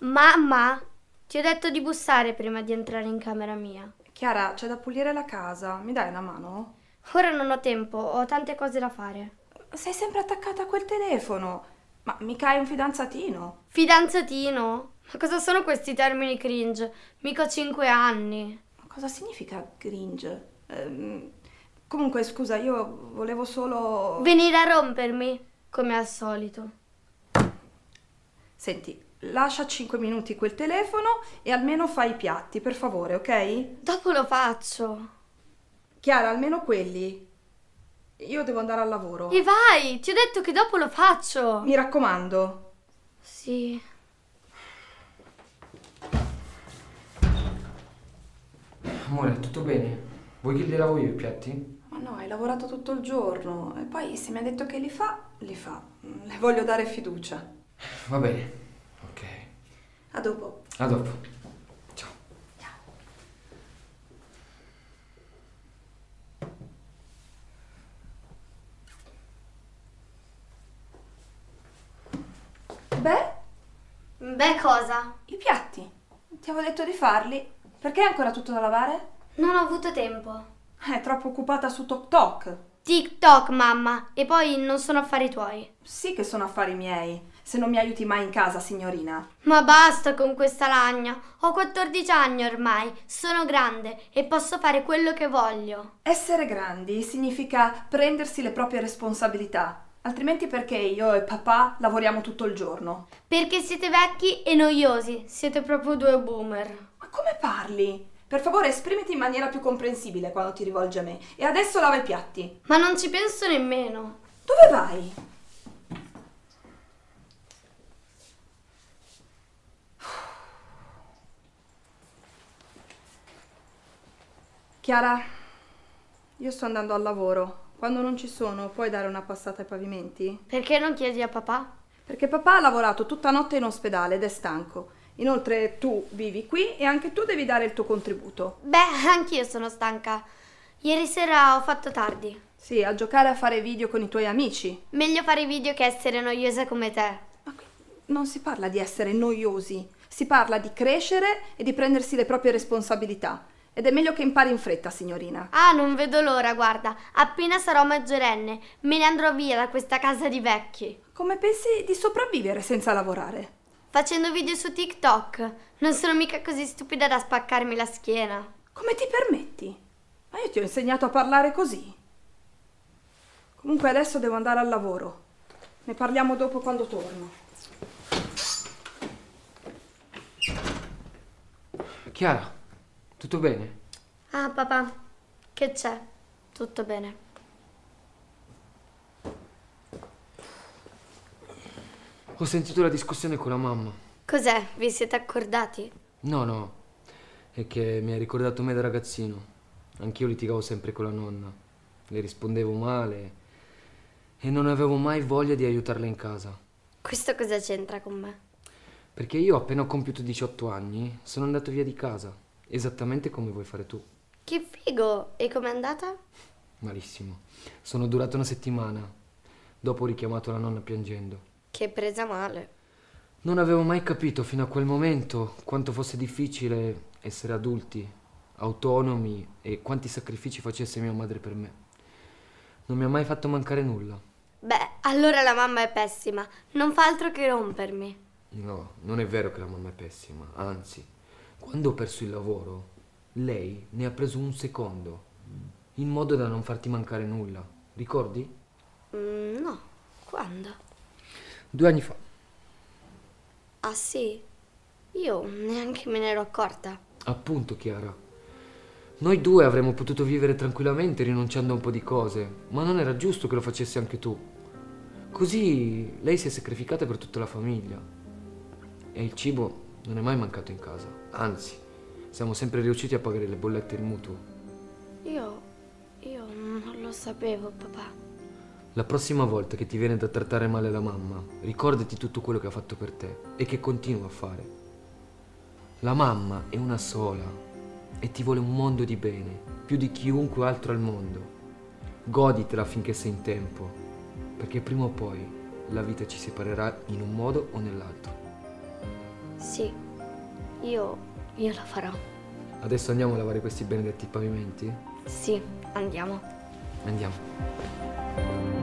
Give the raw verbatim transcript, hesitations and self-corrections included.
Mamma, ti ho detto di bussare prima di entrare in camera mia. Chiara, c'è da pulire la casa. Mi dai una mano? Ora non ho tempo, ho tante cose da fare. Sei sempre attaccata a quel telefono. Ma mica hai un fidanzatino. Fidanzatino? Ma cosa sono questi termini cringe? Mica ho cinque anni. Ma cosa significa cringe? Ehm, comunque, scusa, io volevo solo... Venire a rompermi, come al solito. Senti, lascia cinque minuti quel telefono e almeno fai i piatti, per favore, ok? Dopo lo faccio. Chiara, almeno quelli. Io devo andare al lavoro. E vai, ti ho detto che dopo lo faccio. Mi raccomando. Sì. Amore, tutto bene? Vuoi che li lavo io i piatti? Ma no, hai lavorato tutto il giorno e poi se mi ha detto che li fa, li fa. Le voglio dare fiducia. Va bene, ok. A dopo. A dopo. Ciao. Beh, Beh, cosa? i piatti. Ti avevo detto di farli. Perché è ancora tutto da lavare? Non ho avuto tempo. È troppo occupata su TokTok. TikTok, mamma. E poi non sono affari tuoi. Sì che sono affari miei, se non mi aiuti mai in casa, signorina. Ma basta con questa lagna. Ho quattordici anni ormai, sono grande e posso fare quello che voglio. Essere grandi significa prendersi le proprie responsabilità, altrimenti perché io e papà lavoriamo tutto il giorno? Perché siete vecchi e noiosi, siete proprio due boomer. Ma come parli? Per favore esprimiti in maniera più comprensibile quando ti rivolgi a me. E adesso lava i piatti. Ma non ci penso nemmeno. Dove vai? Chiara, io sto andando al lavoro. Quando non ci sono, puoi dare una passata ai pavimenti? Perché non chiedi a papà? Perché papà ha lavorato tutta notte in ospedale ed è stanco. Inoltre tu vivi qui e anche tu devi dare il tuo contributo. Beh, anch'io sono stanca. Ieri sera ho fatto tardi. Sì, a giocare a fare video con i tuoi amici. Meglio fare video che essere noiosa come te. Ma qui non si parla di essere noiosi, si parla di crescere e di prendersi le proprie responsabilità. Ed è meglio che impari in fretta, signorina. Ah, non vedo l'ora, guarda. Appena sarò maggiorenne, me ne andrò via da questa casa di vecchi. Come pensi di sopravvivere senza lavorare? Facendo video su TikTok. Non sono mica così stupida da spaccarmi la schiena. Come ti permetti? Ma io ti ho insegnato a parlare così. Comunque adesso devo andare al lavoro. Ne parliamo dopo quando torno. Chiara, tutto bene? Ah, papà, che c'è? Tutto bene. Ho sentito la discussione con la mamma. Cos'è? Vi siete accordati? No, no, è che mi ha ricordato me da ragazzino. Anch'io litigavo sempre con la nonna. Le rispondevo male e non avevo mai voglia di aiutarla in casa. Questo cosa c'entra con me? Perché io appena ho compiuto diciotto anni sono andato via di casa, esattamente come vuoi fare tu. Che figo! E com'è andata? Malissimo. Sono durato una settimana. Dopo ho richiamato la nonna piangendo. Che presa male. Non avevo mai capito fino a quel momento quanto fosse difficile essere adulti, autonomi e quanti sacrifici facesse mia madre per me. Non mi ha mai fatto mancare nulla. Beh, allora la mamma è pessima. Non fa altro che rompermi. No, non è vero che la mamma è pessima. Anzi, quando ho perso il lavoro, lei ne ha preso un secondo, in modo da non farti mancare nulla. Ricordi? Mm, no. Quando? Due anni fa. Ah sì? Io neanche me ne ero accorta. Appunto, Chiara. Noi due avremmo potuto vivere tranquillamente rinunciando a un po' di cose, ma non era giusto che lo facessi anche tu. Così lei si è sacrificata per tutta la famiglia. E il cibo non è mai mancato in casa. Anzi, siamo sempre riusciti a pagare le bollette e il mutuo. Io... io non lo sapevo, papà. La prossima volta che ti viene da trattare male la mamma, ricordati tutto quello che ha fatto per te e che continua a fare. La mamma è una sola e ti vuole un mondo di bene, più di chiunque altro al mondo. Goditela finché sei in tempo, perché prima o poi la vita ci separerà in un modo o nell'altro. Sì, io, io la farò. Adesso andiamo a lavare questi benedetti pavimenti? Sì, andiamo. Andiamo.